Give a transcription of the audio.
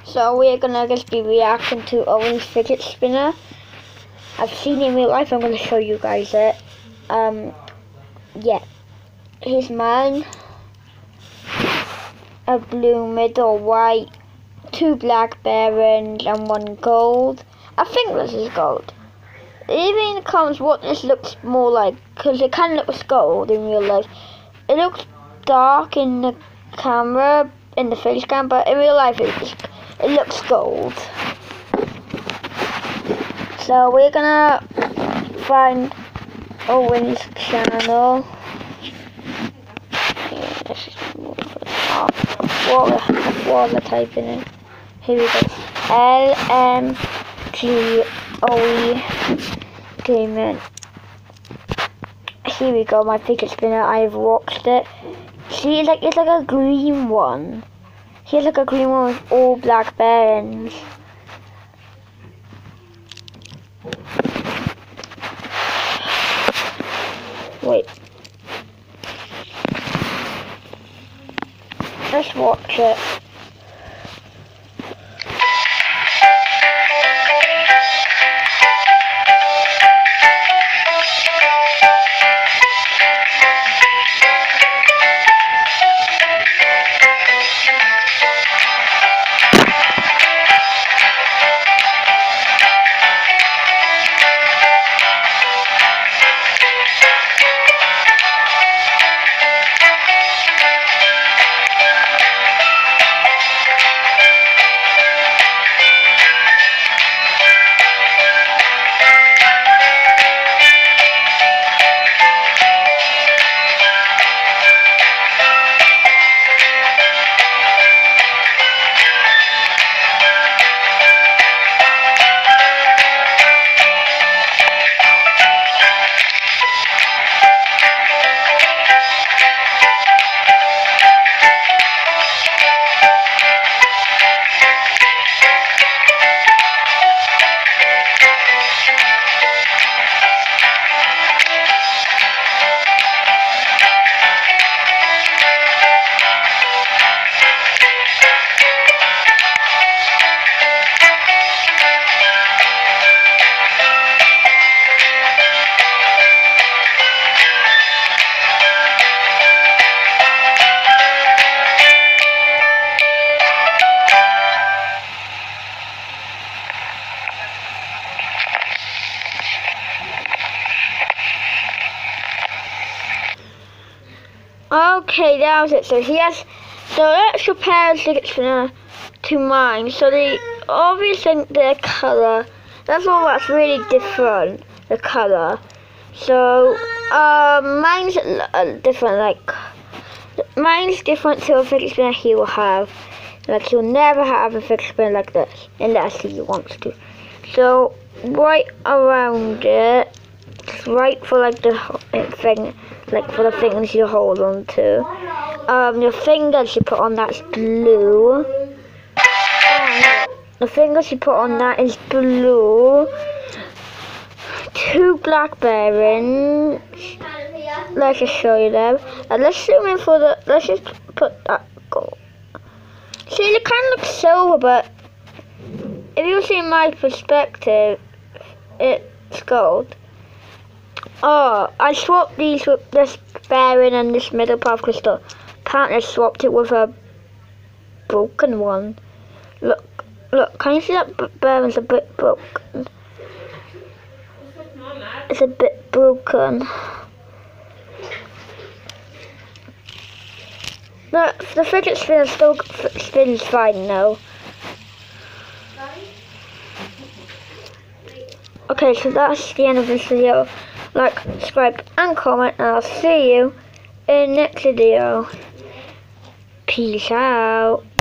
So we're gonna just be reacting to Owain's fidget spinner. I've seen it in real life. I'm gonna show you guys it. Yeah, here's mine. A blue middle, white, 2 black bearings, and 1 gold. I think this is gold. Even in the comments what this looks more like, because it kind of looks gold in real life. It looks dark in the camera, in the face cam, but in real life it looks gold. So we're gonna find Owain's channel. What am I typing in? Here we go. LMGOE Gaming. Here we go, my fidget spinner. I've watched it. See, it's like a green one. Here's like a green one with all black bearings. Wait. Let's watch it. Okay, that was it. So let's compare the fidget spinner to mine. So they obviously their colour. That's all that's really different. The colour. So mine's different. Like mine's different to a fidget spinner he will have. Like he'll never have a fidget spinner like this unless he wants to. So right around it, right for like the thing. Like for the things you hold on to. Your fingers you put on that's blue. The fingers you put on that is blue. 2 black bearings. Let's just show you them. And let's zoom in for the. Let's just put that gold. See, it kind of looks silver, but if you see my perspective, it's gold. Oh, I swapped these with this bearing and this middle part because the partner swapped it with a broken one. Look, can you see that bearing's a bit broken? It's a bit broken. The fidget spinner still spins fine now. Okay, so that's the end of this video. Like, subscribe and comment, and I'll see you in the next video. Peace out.